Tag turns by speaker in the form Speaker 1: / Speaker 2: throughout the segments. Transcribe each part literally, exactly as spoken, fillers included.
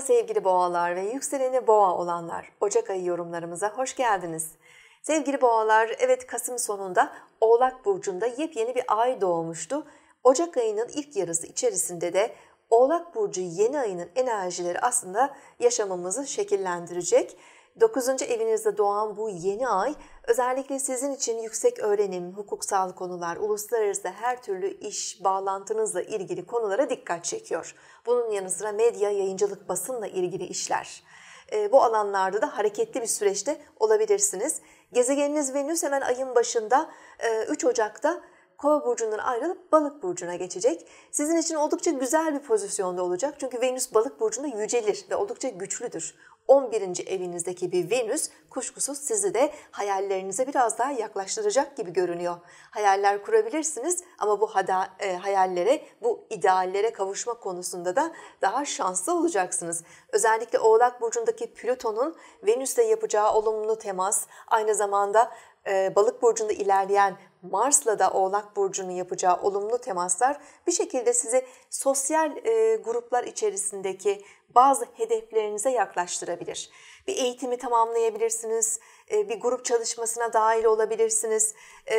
Speaker 1: sevgili boğalar ve yükseleni boğa olanlar. Ocak ayı yorumlarımıza hoş geldiniz. Sevgili boğalar, evet Kasım sonunda Oğlak Burcu'nda yepyeni bir ay doğmuştu. Ocak ayının ilk yarısı içerisinde de Oğlak Burcu yeni ayının enerjileri aslında yaşamımızı şekillendirecek. dokuzuncu evinizde doğan bu yeni ay özellikle sizin için yüksek öğrenim, hukuksal konular, uluslararası her türlü iş bağlantınızla ilgili konulara dikkat çekiyor. Bunun yanı sıra medya, yayıncılık, basınla ilgili işler. Bu alanlarda da hareketli bir süreçte olabilirsiniz. Gezegeniniz Venüs hemen ayın başında üç Ocak'ta Kova burcundan ayrılıp Balık burcuna geçecek. Sizin için oldukça güzel bir pozisyonda olacak. Çünkü Venüs Balık burcunda yücelir ve oldukça güçlüdür. on birinci evinizdeki bir Venüs kuşkusuz sizi de hayallerinize biraz daha yaklaştıracak gibi görünüyor. Hayaller kurabilirsiniz ama bu hada, e, hayallere, bu ideallere kavuşma konusunda da daha şanslı olacaksınız. Özellikle Oğlak burcundaki Plüton'un Venüs'le yapacağı olumlu temas, aynı zamanda e, Balık burcunda ilerleyen Mars'la da Oğlak burcunun yapacağı olumlu temaslar bir şekilde sizi sosyal e, gruplar içerisindeki bazı hedeflerinize yaklaştırabilir. Bir eğitimi tamamlayabilirsiniz, e, bir grup çalışmasına dahil olabilirsiniz, e,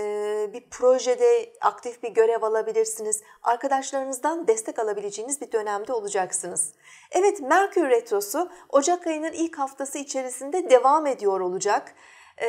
Speaker 1: bir projede aktif bir görev alabilirsiniz, arkadaşlarınızdan destek alabileceğiniz bir dönemde olacaksınız. Evet, Merkür Retrosu Ocak ayının ilk haftası içerisinde devam ediyor olacak. Ee,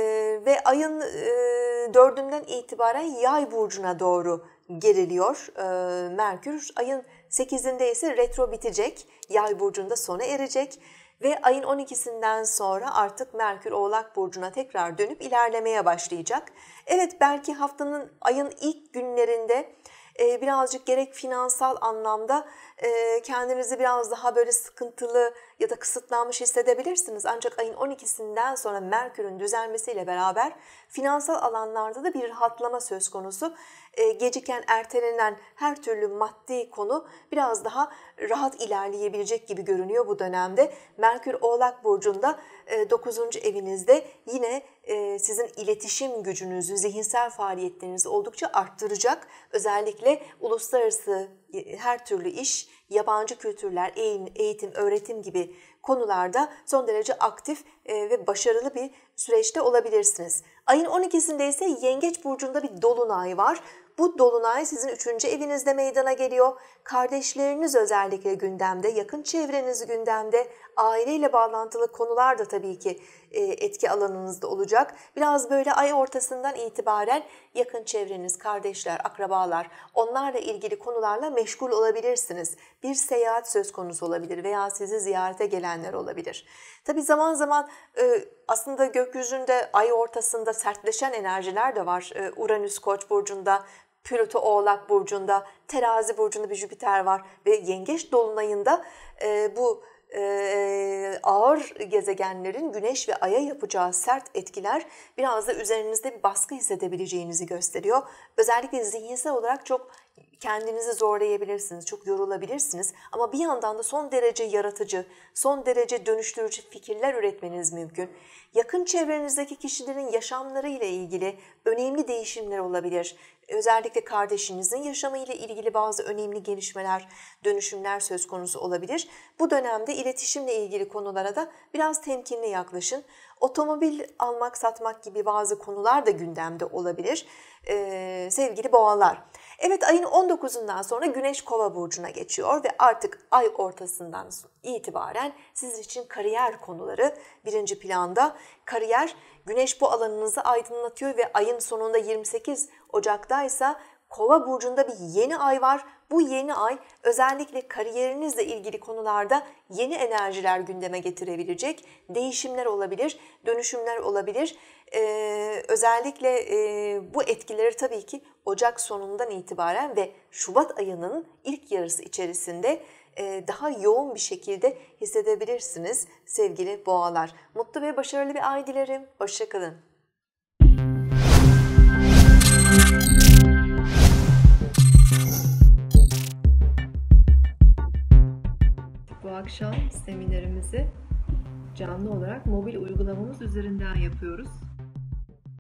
Speaker 1: ve ayın e, dördünden itibaren Yay burcuna doğru geriliyor ee, Merkür. Ayın sekizinde ise retro bitecek, Yay burcunda sona erecek ve ayın on ikisinden sonra artık Merkür Oğlak burcuna tekrar dönüp ilerlemeye başlayacak. Evet, belki haftanın, ayın ilk günlerinde e, birazcık gerek finansal anlamda e, kendinizi biraz daha böyle sıkıntılı ya da kısıtlanmış hissedebilirsiniz. Ancak ayın on ikisinden sonra Merkür'ün düzelmesiyle beraber finansal alanlarda da bir rahatlama söz konusu. E, geciken, ertelenen her türlü maddi konu biraz daha rahat ilerleyebilecek gibi görünüyor bu dönemde. Merkür Oğlak burcunda e, dokuzuncu evinizde yine e, sizin iletişim gücünüzü, zihinsel faaliyetlerinizi oldukça arttıracak. Özellikle uluslararası her türlü iş, yabancı kültürler, eğitim, öğretim gibi konularda son derece aktif ve başarılı bir süreçte olabilirsiniz. Ayın on ikisinde ise Yengeç burcunda bir dolunay var. Bu dolunay sizin üçüncü evinizde meydana geliyor. Kardeşleriniz özellikle gündemde, yakın çevreniz gündemde, aileyle bağlantılı konular da tabii ki etki alanınızda olacak. Biraz böyle ay ortasından itibaren yakın çevreniz, kardeşler, akrabalar, onlarla ilgili konularla meşgul olabilirsiniz. Bir seyahat söz konusu olabilir veya sizi ziyarete gelenler olabilir. Tabii zaman zaman aslında gökyüzünde ay ortasında sertleşen enerjiler de var. Uranüs Koç burcunda, Plüto Oğlak burcunda, Terazi burcunda bir Jüpiter var ve Yengeç dolunayında bu Ee, ağır gezegenlerin Güneş ve Ay'a yapacağı sert etkiler biraz da üzerinizde bir baskı hissedebileceğinizi gösteriyor. Özellikle zihinsel olarak çok kendinizi zorlayabilirsiniz, çok yorulabilirsiniz ama bir yandan da son derece yaratıcı, son derece dönüştürücü fikirler üretmeniz mümkün. Yakın çevrenizdeki kişilerin yaşamlarıyla ilgili önemli değişimler olabilir. Özellikle kardeşinizin yaşamıyla ilgili bazı önemli gelişmeler, dönüşümler söz konusu olabilir. Bu dönemde iletişimle ilgili konulara da biraz temkinli yaklaşın. Otomobil almak, satmak gibi bazı konular da gündemde olabilir ee, sevgili boğalar. Evet, ayın on dokuzundan sonra Güneş Kova burcuna geçiyor ve artık ay ortasından itibaren sizin için kariyer konuları birinci planda. Kariyer, Güneş bu alanınızı aydınlatıyor ve ayın sonunda yirmi sekiz Ocak'taysa Kova burcunda bir yeni ay var. Bu yeni ay özellikle kariyerinizle ilgili konularda yeni enerjiler gündeme getirebilecek, değişimler olabilir, dönüşümler olabilir. Ee, özellikle e, bu etkileri tabii ki Ocak sonundan itibaren ve Şubat ayının ilk yarısı içerisinde e, daha yoğun bir şekilde hissedebilirsiniz sevgili boğalar. Mutlu ve başarılı bir ay dilerim. Hoşça kalın. Bu akşam seminerimizi canlı olarak mobil uygulamamız üzerinden yapıyoruz.